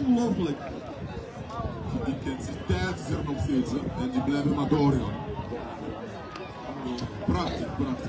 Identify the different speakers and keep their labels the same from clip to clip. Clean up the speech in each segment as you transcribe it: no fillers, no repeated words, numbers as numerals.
Speaker 1: ongelooflijk. Die intensiteit is er nog steeds, hè? En die blijven maar doorgaan. Prachtig.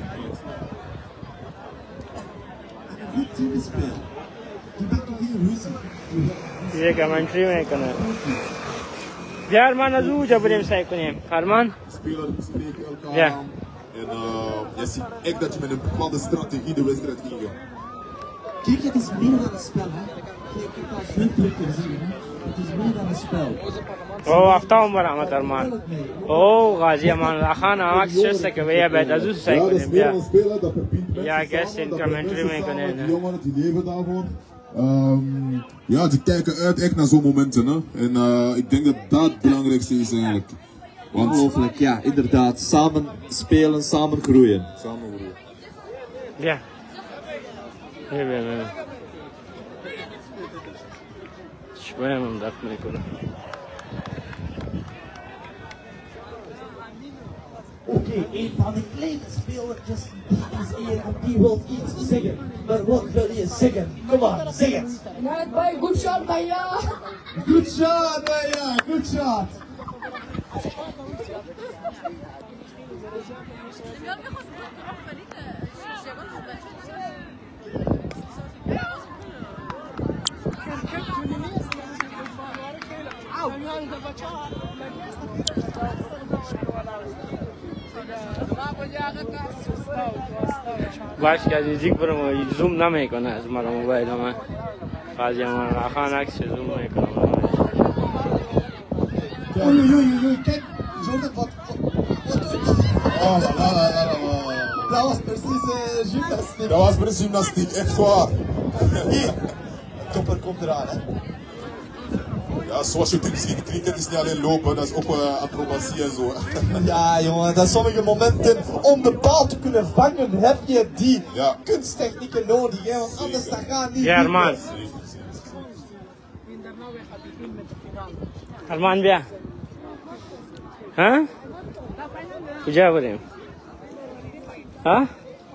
Speaker 1: Goed teamspel. Je bent toch hier ruzie?
Speaker 2: ये commentary में करना यार मान अजू जब बरेम साइड को नेम Arman
Speaker 1: Spelers spreken elkaar
Speaker 2: Ja.
Speaker 1: aan. En je ziet echt dat je met een bepaalde strategie de wedstrijd ingaat.
Speaker 3: Kijk, het is meer dan een spel, hè. Kijk, ik kan het niet zien, hè. Het is meer dan een spel.
Speaker 2: ओ आफ्ता Umar Ahmad Arman ओ गाजी अमान खान आवाज से सके वे बैठ अजू side
Speaker 1: Ja,
Speaker 2: को
Speaker 1: dat is
Speaker 2: नेम
Speaker 1: meer
Speaker 2: या
Speaker 1: dan spelen, dat verbindt mensen
Speaker 2: Ja, ik guess
Speaker 1: samen,
Speaker 2: in
Speaker 1: dat
Speaker 2: commentary
Speaker 1: brengt mensen
Speaker 2: mee
Speaker 1: samen,
Speaker 2: kunnen,
Speaker 1: die jongeren die leven daarvoor. Ja, die kijken uit echt naar zo'n momenten. Hè? En ik denk dat dat het belangrijkste is eigenlijk. Want
Speaker 3: Ongelooflijk, ja, inderdaad. Samen spelen, samen groeien.
Speaker 1: samen groeien.
Speaker 2: या ये बे شوية من ذاك ما يكون
Speaker 3: Oké, een van de kleine spelertjes die is hier en die wil iets zeggen. Maar wat wil je zeggen? Kom aan, zeg het.
Speaker 4: Right, boy. Good shot, Bhaiya.
Speaker 3: Good shot, Bhaiya, good shot.
Speaker 2: باش که دیگه برم زوم نمیکنه از مرا موبایل من قاضی من خان عکس زوم میکنه
Speaker 3: Oei, kijk, Jordan, wat
Speaker 1: Oh,
Speaker 3: dat was precies gymnastiek.
Speaker 1: dat was precies gymnastiek, echt waar.
Speaker 3: Topper komt eraan, hè.
Speaker 1: Ja, zoals je kunt zien, cricket is niet alleen lopen, dat is ook acrobatie en zo.
Speaker 3: Ja, jongen, dat sommige momenten om de bal te kunnen vangen heb je die
Speaker 1: Ja.
Speaker 3: kunsttechnieken nodig, hè, want anders dat gaat niet.
Speaker 2: Ja,
Speaker 3: goed.
Speaker 2: Arman Arman بیا ها کجا بریم ها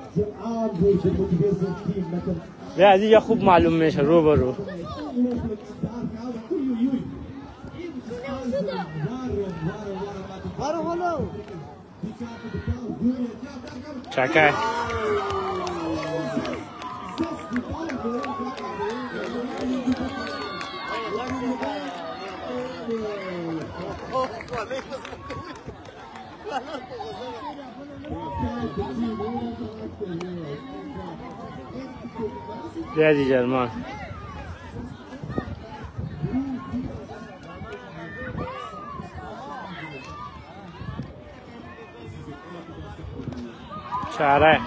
Speaker 2: بیا از اینجا خوب معلوم میشه رو به رو چکه بیا دیگه Arman چاره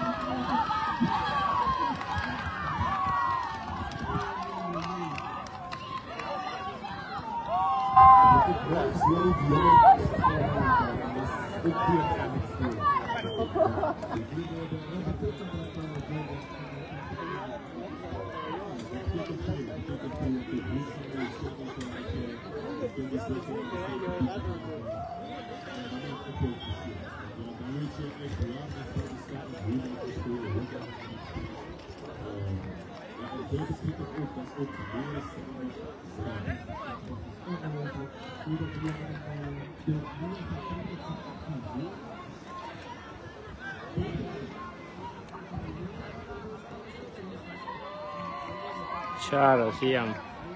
Speaker 2: چهار سیام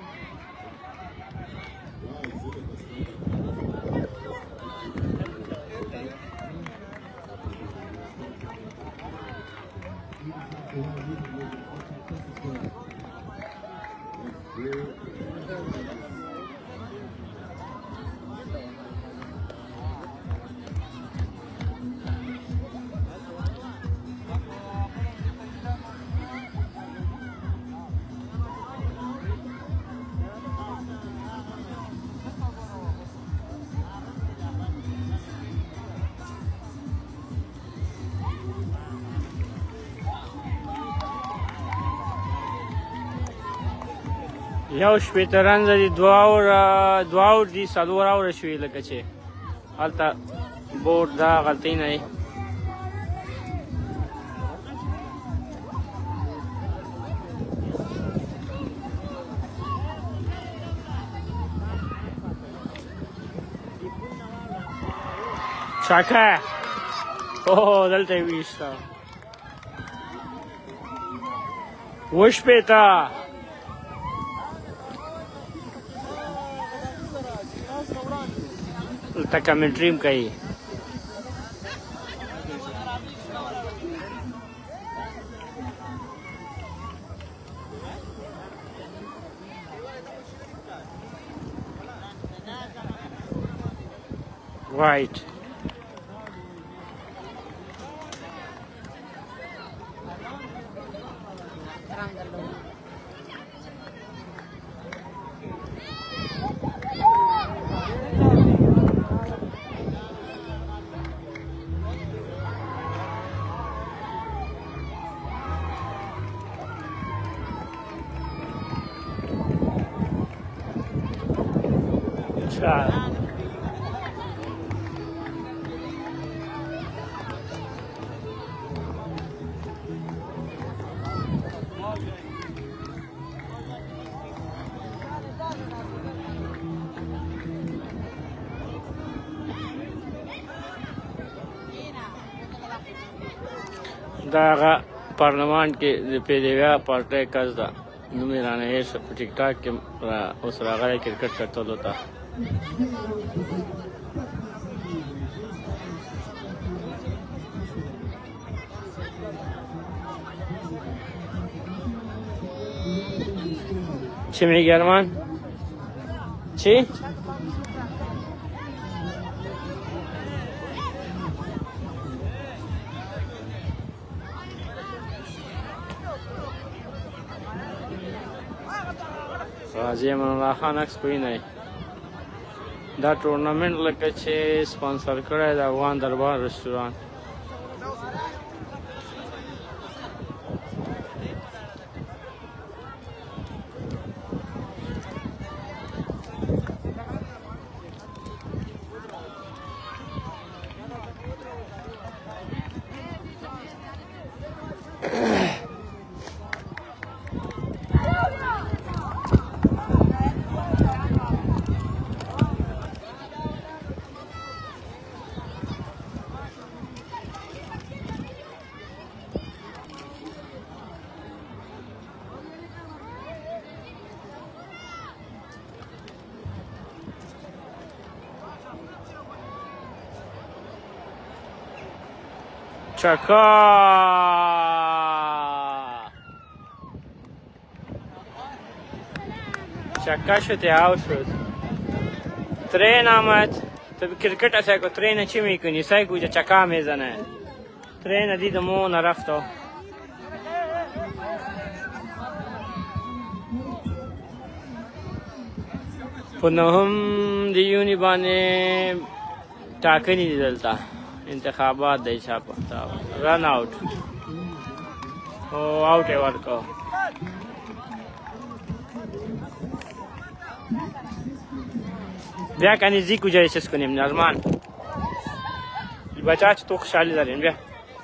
Speaker 2: یو شپېته رنزه دي دوه اور دي څلور اوره شوي لکه چې هلته بورډ دا غلطۍ نه دی Chaka. Oh, dal te vista. Wush peta. Ta commentary kai. Right. دا پارلمان کې د پیډیویا پارټۍ کس ده نوم یې رانه هېر شو په ټیک ټاک کې اوس راغلی کرکټ کتلو ته چی میگی ارمان؟ چی؟ غازی امان الله خان عکس کوي نه دا ټورنمنټ لکه چې سپانسر کړی د افغان دربار رستوران چکا چکا شد یا شد ترین آمد تو کرکٹ اسای کو ترین چی میکنی سای کو چکا میزنه ترین دیدمو نرفتو په نهم د یونی باندې ټاکنې دي دلته انتخابات دی چا پخته رن آؤٹ او آؤٹ یې ورکړو بیا که نزدیک وجای چیز کنیم ارمان بچه چې تو خوشحالی دارین بیا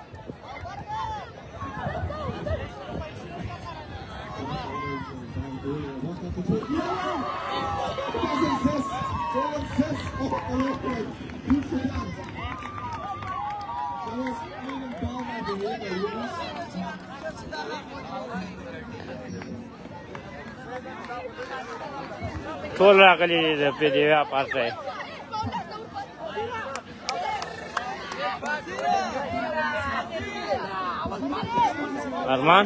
Speaker 2: ټول راغلي د پیډیویا پارټۍ ارمان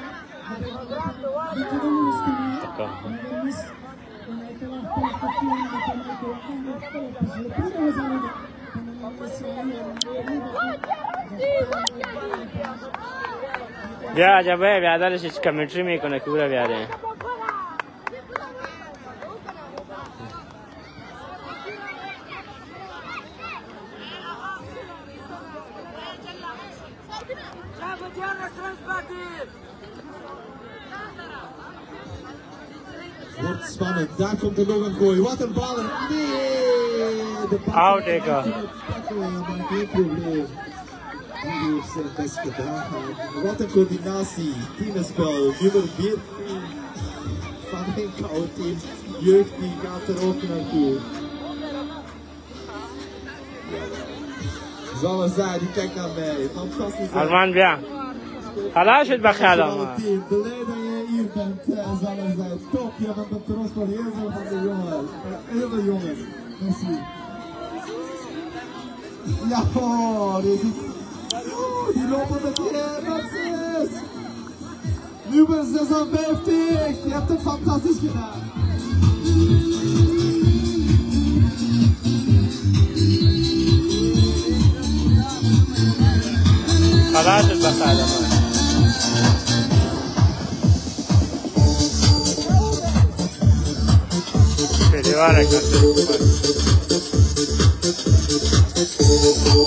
Speaker 2: بیا عجبه بیا داره چیز کامنتری میکنه که بوده بیاره
Speaker 5: Wordt spannend, daar komt er nog een gooi. Wat een bal! Nee! De bal maar geen probleem. Die heeft zijn best gedaan. Wat een coördinatie. Teamspel, nummer 14 van het koude team. Jeugd die gaat er ook naartoe. Zalazar, die kijkt naar mij. Fantastisch.
Speaker 2: Arman Bia. خلاص بخیر آمد.
Speaker 5: Blij dat je hier bent, Zalazar. Top, je bent de trots van heel veel van de jongens. Heel veel jongens. Merci. Ja, oh, die lopen met je. Dat is. Nummer 56. Je hebt het fantastisch gedaan.
Speaker 2: خلاص بخیر آمد. دیواره کرده